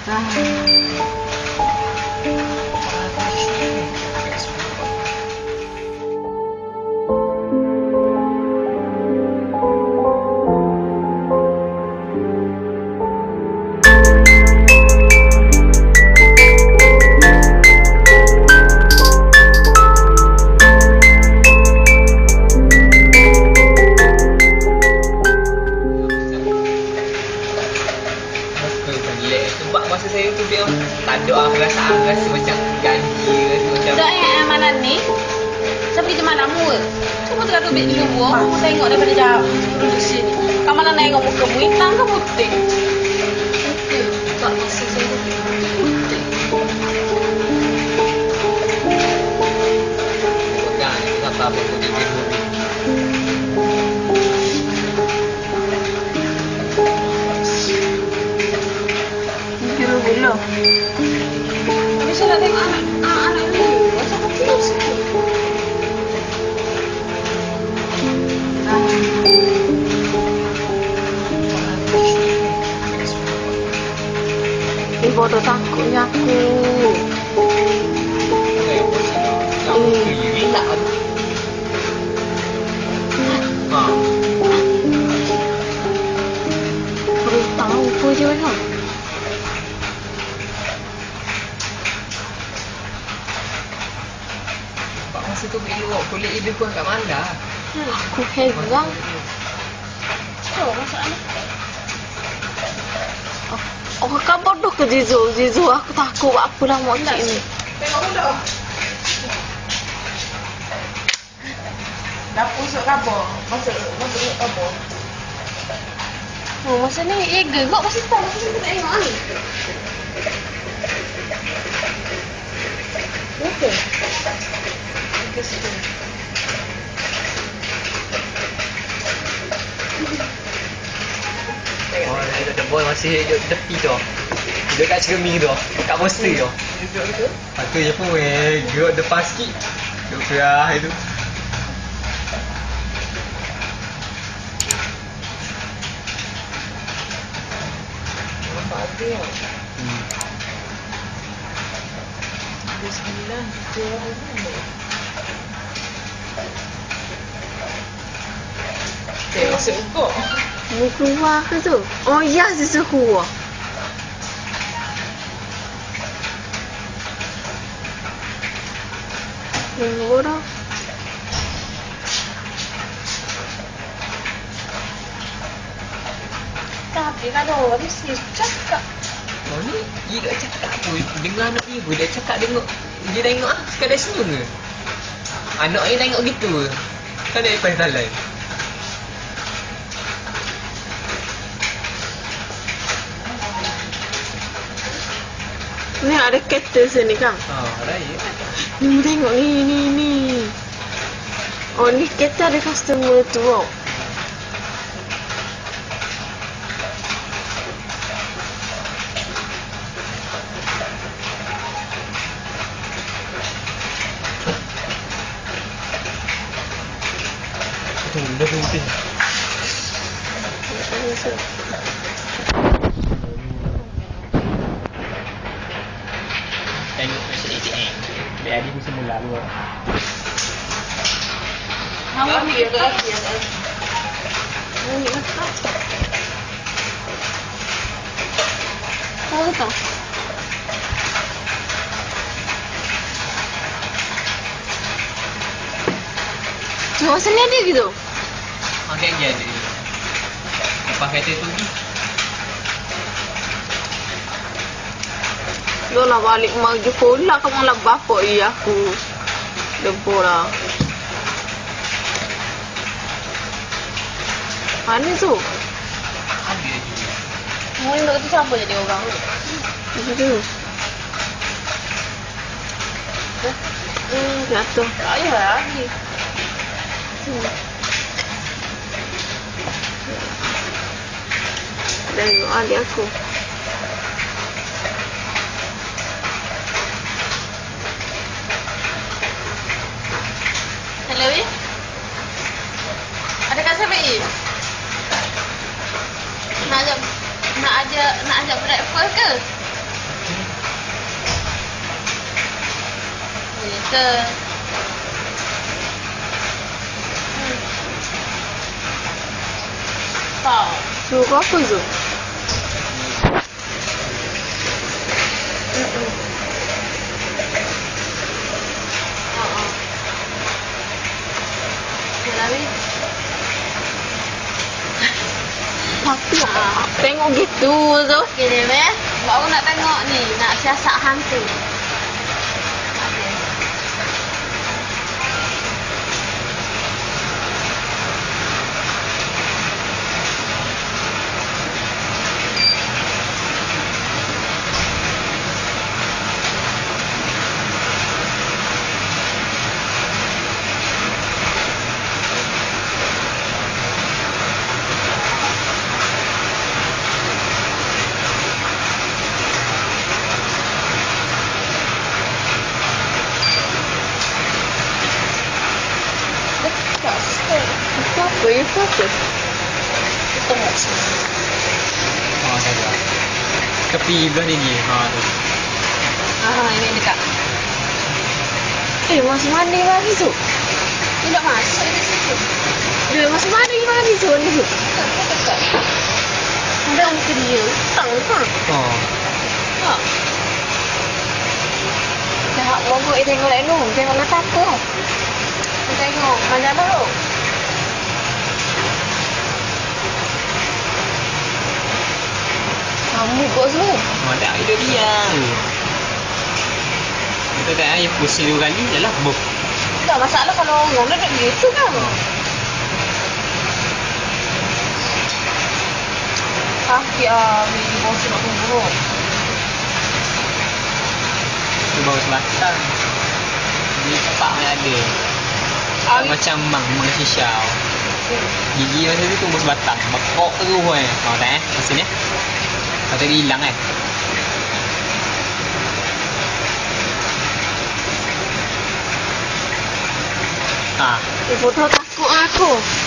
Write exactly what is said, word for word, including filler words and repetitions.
Ah. Masa saya tu dia tak ada lah perasaan rasa macam janji rasa macam tak yang amalan ni saya pergi jemaah namu ke cuba tengah duduk di luar aku tengok daripada jauh produksi ni kamu nak tengok muka mu hitam ke putih putih tak masa saya putih pegang ni tak apa pun dia dia belum. Tapi saya nak tengok anak anak, anak dulu. Macam kecil sikit. Eh, bodoh takutnya aku. Saya pun sedar. Nak berdiri tak ada. Ha. Boleh tahu apa je kan? Masa tu pergi luar, kulit hidung pun kat mana? Aku heran. Oh, masalah. Oh, oh kau bodoh ke Zizu? Zizu, aku takut apa lah mocik ni. Tengok dulu. Dapur usuk kabur. Masuk, masuk usuk kabur. Oh, masa ni ya gegak masa tu. Masa tu tak tengok ni. Okey. Oh, ada boy masih duduk tepi tu. Duduk kat cermin tu. Kat poster tu. Duduk tu. Lepas tu je pun eh, gerak depan sikit. Duduk kerah itu. Nampak dia. Hmm. Ada sembilan. Dia mana? Eh, masuk kok. Mu keluar ke tu? Oh ya, Zizu keluar. Tunggu dah. Tapi kalau dia sih cakap. Oh ni, dia tak cakap pun. Dengar anak ibu, dia cakap tengok. Dia tengok ah, sekadar senyum ke? Anak dia tengok gitu ke? Kan dia lepas salah. Ni ada kereta sini kan? Ha, raya. Ni mu tengok ni ni ni. Oh ni kereta ada customer tu. Oh. Tunggu, dah berhenti. Tengok mesin A T M. Biar dia bisa mula luar. Awak ni Dia dah lagi ada. Mau ni masak. Tahu tak? Cuma sini ada gitu. Okey, dia ada. Lepas kereta tu ni. Dah lah balik maju pula kamu lah bapak iya aku. Debur lah. Mana tu? Ada je. Mau nak tu siapa jadi orang? Itu. Hmm, jatuh. Tak payah lagi. Hmm. Tengok adik aku. Hello, Wi. Ada kat siapa, Wi? Nak ajak nak ajak nak ajak breakfast ke? biasa. Hmm. Tau. Suruh apa tu? Mm-mm. Uh-uh. Yalah, Wi. Tapi Ah. tengok gitu tu. Gini, Wi. Baru nak tengok ni, nak siasat hantu. Okey. Itu apa? Itu apa? Tengok. Ha, saja. Tepi belah ni ni. Ha tu. Ah, ini dekat. Eh, masuk mana lagi tu? Ni nak masuk di situ. Dia masuk mana lagi tu ni tu? Dekat, dekat. Ada orang dia. Tak, tak. Ha. Ha. Dah mogok eh tengok lain tu. Tengok nak apa? Kita tengok mana baru. Kamu kok tu? Ha, tak ada dia. Kita tak air pusing dua kali je lah. Buk. Tak masalah kalau orang duduk gitu kan. Ha. Sakit ah, ni bos nak tunggu. Itu baru selatan. Ni tempat yang ada. Ari. Macam mang, mang sisau. Gigi masa tu tumbuh sebatang. Bakok terus eh. Ha tak eh? Masa ni. Lepas tu dia hilang eh. Ha. Eh, foto takut aku.